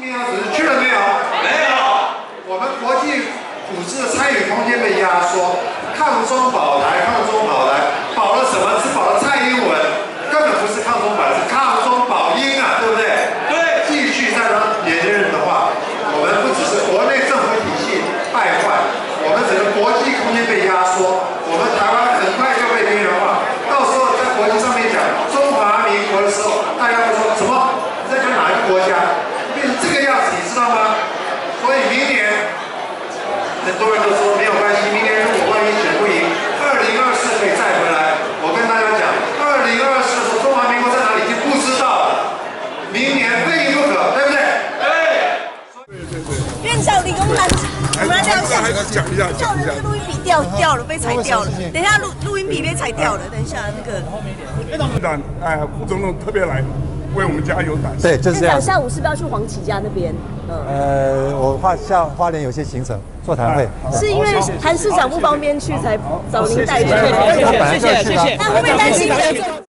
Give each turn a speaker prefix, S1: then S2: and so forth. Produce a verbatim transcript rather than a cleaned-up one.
S1: 金阳只是去了没有？
S2: 没有。
S1: 我们国际组织的参与空间被压缩，抗中保台，抗中保台，保了什么？只保了蔡英文，根本不是抗中保台，是抗中保英啊，对不对？
S2: 对。
S1: 继续再当连任的话，我们不只是国内政府体系败坏，我们整个国际空间被压缩，我们台湾很快就被边缘化。到时候在国际上面讲中华民国的时候，大家会说什么？你在讲哪一个国家？变成这个样子，你知道吗？所以明年，很多人都说没有关系，明年如果万一选不赢，二零二四可以再回来。我跟大家讲，二零二四的时候中华民国在哪里已经不知道了，明年非赢不可，对不对？
S2: 对。
S3: 对对对。
S4: 院长，理工男，我们来聊一下。
S3: 还是讲一下，讲一下。
S4: 录音笔掉掉了，被裁掉了。等一下录录音笔被裁掉了，等一下那个。
S3: 院长，哎，副总统特别来为我们加油打气。
S5: 对，就是这样。
S6: 院长下午是不是要去黄启家那边？嗯。
S5: 呃，我花下花莲有些行程座谈会。
S6: 是因为韩市长不方便去，才找您代去。
S5: 谢谢谢谢谢谢。
S6: 那会不会担心？